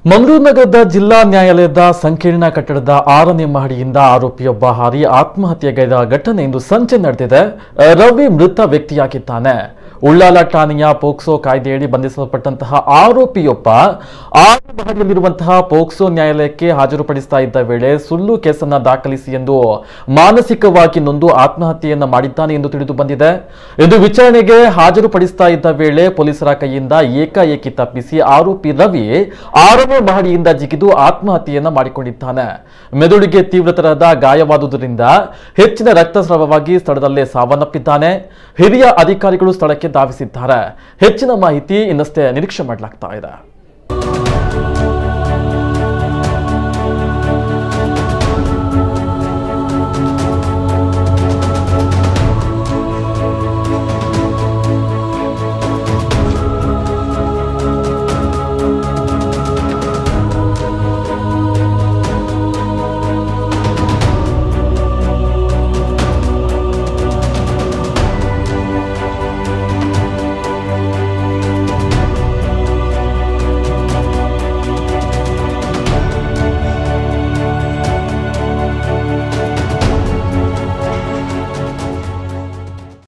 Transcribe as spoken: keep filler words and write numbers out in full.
ಮಂಗಳೂರು ನಗರದ ಜಿಲ್ಲಾ ನ್ಯಾಯಾಲಯದ ಸಂಕೀರ್ಣ ಕಟ್ಟಡದ ಆರನೇ ಮಹಡಿಯಿಂದ ಆರೋಪಿಯೊಬ್ಬ ಹಾರಿ ಆತ್ಮಹತ್ಯೆಗೈದ ಘಟನೆ ಇಂದು ಸಂಜೆ ನಡೆದಿದೆ. ರವಿ ಮೃತ ವ್ಯಕ್ತಿಯಾಗಿದ್ದಾನೆ. ಉಳ್ಳಾಲ ಠಾಣೆಯ ಪೋಕ್ಸೋ ಕಾಯ್ದೆಯಡಿ ಬಂಧಿಸಲ್ಪಟ್ಟಂತಹ ಆರೋಪಿಯೊಬ್ಬ ಆರು ಮಹಡಿಯಲ್ಲಿರುವಂತಹ ಪೋಕ್ಸೋ ನ್ಯಾಯಾಲಯಕ್ಕೆ ಹಾಜರುಪಡಿಸ್ತಾ ಇದ್ದ ವೇಳೆ ಸುಳ್ಳು ಕೇಸನ್ನ ದಾಖಲಿಸಿ ಎಂದು ಮಾನಸಿಕವಾಗಿ ನೊಂದು ಆತ್ಮಹತ್ಯೆಯನ್ನ ಮಾಡಿದ್ದಾನೆ ಎಂದು ತಿಳಿದು ಬಂದಿದೆ. ಇಂದು ವಿಚಾರಣೆಗೆ ಹಾಜರುಪಡಿಸ್ತಾ ಇದ್ದ ವೇಳೆ ಪೊಲೀಸರ ಕೈಯಿಂದ ಏಕಾಏಕಿ ತಪ್ಪಿಸಿ ಆರೋಪಿ ರವಿ ಆರನೇ ಮಹಡಿಯಿಂದ ಜಿಗಿದು ಆತ್ಮಹತ್ಯೆಯನ್ನ ಮಾಡಿಕೊಂಡಿದ್ದಾನೆ. ಮೆದುಳಿಗೆ ತೀವ್ರತರದ ಗಾಯವಾದುದರಿಂದ ಹೆಚ್ಚಿನ ರಕ್ತಸ್ರಾವವಾಗಿ ಸ್ಥಳದಲ್ಲೇ ಸಾವನ್ನಪ್ಪಿದ್ದಾನೆ. ಹಿರಿಯ ಅಧಿಕಾರಿಗಳು ಸ್ಥಳಕ್ಕೆ ಧಾವಿಸಿದ್ದಾರೆ. ಹೆಚ್ಚಿನ ಮಾಹಿತಿ ಇನ್ನಷ್ಟೇ ನಿರೀಕ್ಷೆ ಮಾಡಲಾಗ್ತಾ ಇದೆ.